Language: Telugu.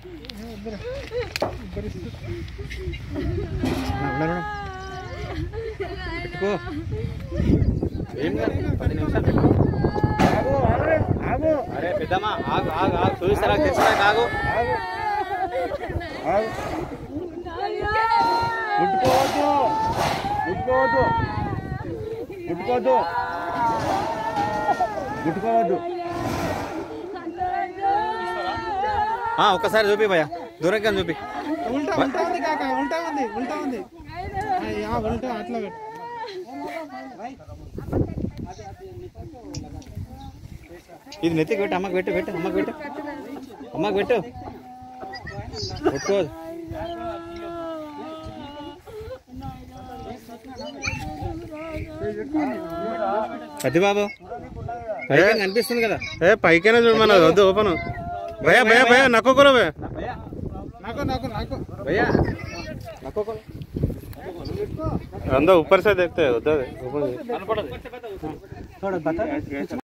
పెట్టుకో ఏం కాదు 10 నిమిషాలు పెట్టుకో అరే పెద్దమ్మా ఆగు ఆగు ఆగు చూస్తారా తెచ్చినాక ఆగు ముట్టుకోవద్దు ముట్టుకోవద్దు ముట్టుకోవద్దు ముట్టుకోవద్దు ఒక్కసారి చూపి భయ్యా దూరంగా చూపి ఉల్టా ఉల్టా ఉంది కాక ఉల్టా ఉంది ఉల్టా ఉంది ఉల్టా అట్లా పెట్టు ఇది నెత్తికి పెట్టు అమ్మకి పెట్టు పెట్టు అమ్మకి పెట్టు అమ్మకి పెట్టు పెట్టుకో సత్య బాబు పైకి కనిపిస్తుంది కదా పైకైనా చూడమన్నా వద్దు ఓపెన్ భయ్యా భయ్యా భయ్యా నక్కోకలో భయ్యా నక్కోకలో अंदर ऊपर से देखते हैं उधर